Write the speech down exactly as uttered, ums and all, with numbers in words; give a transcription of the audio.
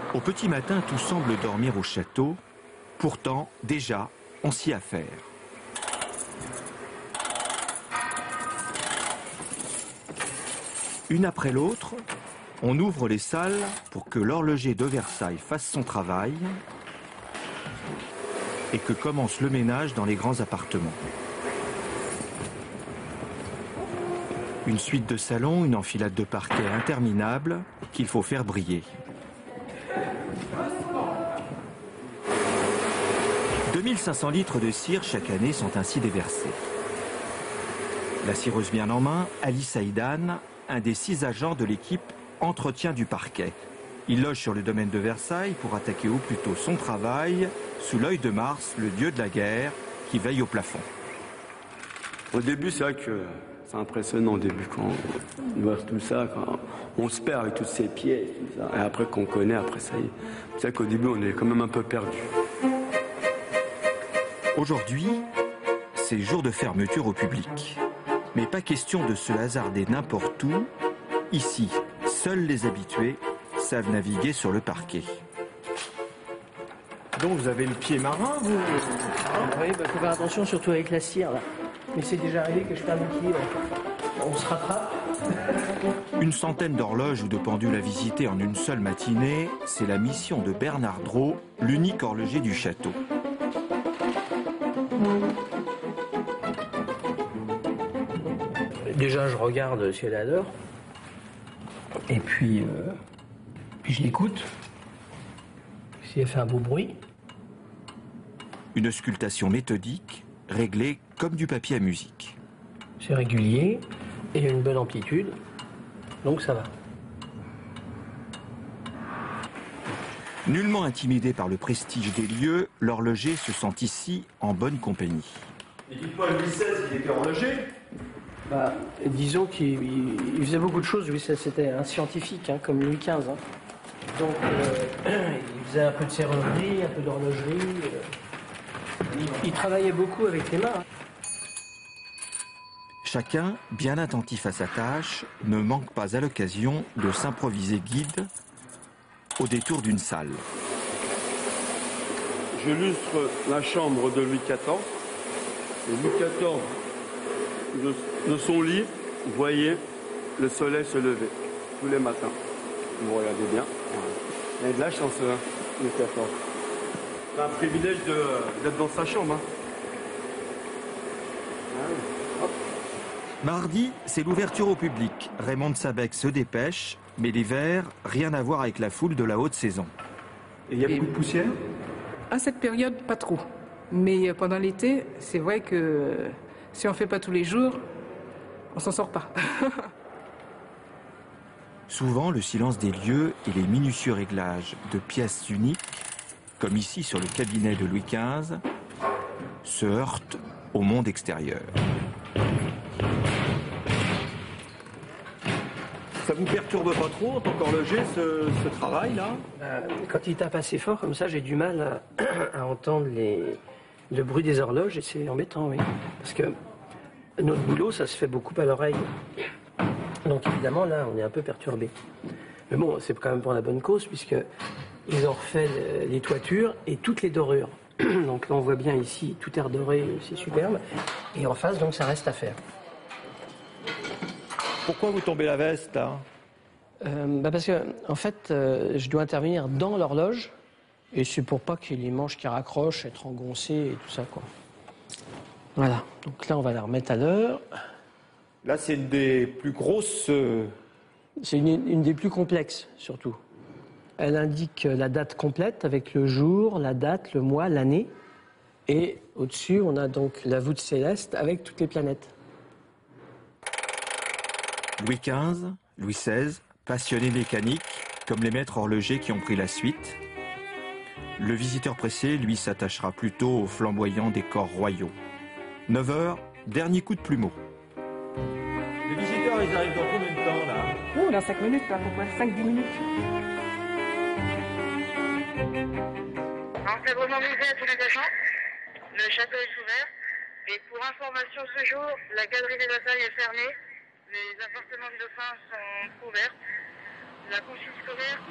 Au petit matin, tout semble dormir au château. Pourtant, déjà, on s'y affaire. Une après l'autre, on ouvre les salles pour que l'horloger de Versailles fasse son travail et que commence le ménage dans les grands appartements. Une suite de salons, une enfilade de parquets interminable qu'il faut faire briller. deux mille cinq cents litres de cire chaque année sont ainsi déversés. La cireuse bien en main, Ali Saïdan, un des six agents de l'équipe entretien du parquet. Il loge sur le domaine de Versailles pour attaquer au plus tôt son travail, sous l'œil de Mars, le dieu de la guerre, qui veille au plafond. Au début, c'est vrai que c'est impressionnant au début quand on voit tout ça, quand on se perd avec tous ces pieds et tout ça. Et après qu'on connaît, après ça y est. C'est vrai qu'au début, on est quand même un peu perdu. Aujourd'hui, c'est jour de fermeture au public. Mais pas question de se hasarder n'importe où. Ici, seuls les habitués savent naviguer sur le parquet. Donc vous avez le pied marin, vous? Oui, il bah, faut faire attention, surtout avec la cire, là. Mais c'est déjà arrivé que je perde le pied. On se rattrape. Une centaine d'horloges ou de pendules à visiter en une seule matinée, c'est la mission de Bernard Drault, l'unique horloger du château. Déjà, je regarde si elle est à l'heure. Et puis, euh, puis je l'écoute. Si elle fait un beau bruit. Une auscultation méthodique, réglée comme du papier à musique. C'est régulier et il y a une bonne amplitude, donc ça va. Nullement intimidé par le prestige des lieux, l'horloger se sent ici en bonne compagnie. Et dites-moi, Louis seize, il était horloger? Bah, disons qu'il il faisait beaucoup de choses. Louis seize, c'était un scientifique, hein, comme Louis quinze. Hein. Donc, euh, il faisait un peu de serrurerie, un peu d'horlogerie. Euh, il, il travaillait beaucoup avec les mains. Hein. Chacun, bien attentif à sa tâche, ne manque pas à l'occasion de s'improviser guide au détour d'une salle. Je lustre la chambre de Louis quatorze. Et Louis quatorze, de, de son lit, vous voyez le soleil se lever tous les matins. Vous regardez bien. Il y a de la chance, hein, Louis quatorze. C'est un privilège d'être dans sa chambre. Hein. Ah oui. Hop. Mardi, c'est l'ouverture au public. Raymond de Sabec se dépêche, mais l'hiver, rien à voir avec la foule de la haute saison. Et il y a beaucoup de poussière? À cette période, pas trop. Mais pendant l'été, c'est vrai que si on ne fait pas tous les jours, on s'en sort pas. Souvent, le silence des lieux et les minutieux réglages de pièces uniques, comme ici sur le cabinet de Louis quinze, se heurtent au monde extérieur. Ça vous perturbe pas trop en tant qu'horloger, ce, ce travail-là? Euh, quand il tape assez fort comme ça, j'ai du mal à, à entendre les, le bruit des horloges et c'est embêtant, oui. Parce que notre boulot, ça se fait beaucoup à l'oreille. Donc évidemment, là, on est un peu perturbé. Mais bon, c'est quand même pour la bonne cause, puisqu'ils ont refait le, les toitures et toutes les dorures. Donc là, on voit bien ici, tout est redoré, c'est superbe. Et en face, donc, ça reste à faire. Pourquoi vous tombez la veste, là? euh, bah Parce que, en fait, euh, je dois intervenir dans l'horloge. Et c'est pour pas qu'il y ait les manches qui raccrochent, être engoncées et tout ça, quoi. Voilà. Donc là, on va la remettre à l'heure. Là, c'est une des plus grosses... Euh... C'est une, une des plus complexes, surtout. Elle indique la date complète avec le jour, la date, le mois, l'année. Et au-dessus, on a donc la voûte céleste avec toutes les planètes. Louis quinze, Louis seize, passionnés mécaniques, comme les maîtres horlogers qui ont pris la suite. Le visiteur pressé, lui, s'attachera plutôt au flamboyant décor royaux. neuf heures, dernier coup de plumeau. Les visiteurs, ils arrivent dans combien de temps, là? Oh, dans cinq minutes, à peu près cinq dix minutes. Encadrement musée à tous les agents. Le château est ouvert. Et pour information ce jour, la galerie des Versailles est fermée. Les appartements du dauphin sont ouverts. La consigne scolaire